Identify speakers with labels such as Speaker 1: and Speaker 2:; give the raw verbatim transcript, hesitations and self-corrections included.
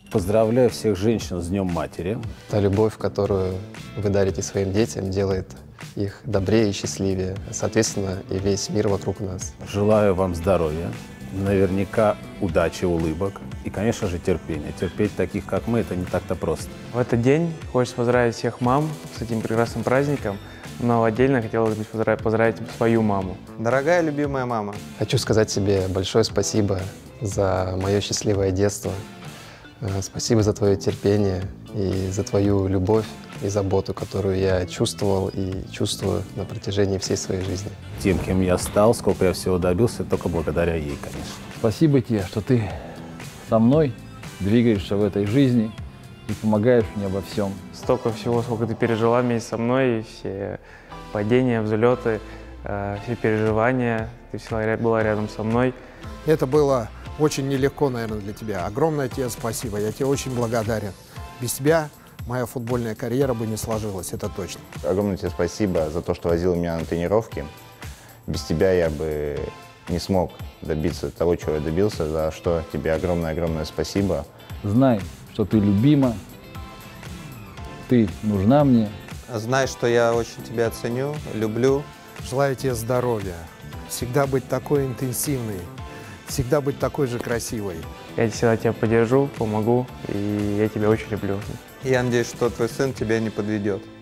Speaker 1: Поздравляю всех женщин с Днем Матери.
Speaker 2: Та любовь, которую вы дарите своим детям, делает их добрее и счастливее. Соответственно, и весь мир вокруг нас.
Speaker 1: Желаю вам здоровья, наверняка удачи, улыбок и, конечно же, терпения. Терпеть таких, как мы, это не так-то просто.
Speaker 3: В этот день хочется поздравить всех мам с этим прекрасным праздником, но отдельно хотелось бы поздравить, поздравить свою маму.
Speaker 4: Дорогая любимая мама,
Speaker 2: хочу сказать тебе большое спасибо за мое счастливое детство. Спасибо за твое терпение и за твою любовь и заботу, которую я чувствовал и чувствую на протяжении всей своей жизни.
Speaker 1: Тем, кем я стал, сколько я всего добился, только благодаря ей, конечно.
Speaker 5: Спасибо тебе, что ты со мной, двигаешься в этой жизни и помогаешь мне во всем.
Speaker 3: Столько всего, сколько ты пережила вместе со мной, все падения, взлеты, все переживания, ты всегда была рядом со мной.
Speaker 6: Это было очень нелегко, наверное, для тебя. Огромное тебе спасибо, я тебе очень благодарен. Без тебя моя футбольная карьера бы не сложилась, это точно.
Speaker 7: Огромное тебе спасибо за то, что возил меня на тренировки. Без тебя я бы не смог добиться того, чего я добился, за что тебе огромное-огромное спасибо.
Speaker 5: Знай, что ты любима, ты нужна мне.
Speaker 4: знай, что я очень тебя ценю, люблю.
Speaker 6: Желаю тебе здоровья, всегда быть такой интенсивной, всегда быть такой же красивой.
Speaker 3: Я всегда тебя поддержу, помогу, и я тебя очень люблю.
Speaker 4: Я надеюсь, что твой сын тебя не подведет.